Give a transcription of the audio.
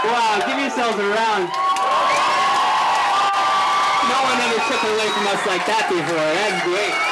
Wow, give yourselves a round. No one ever took it away from us like that before. That's great.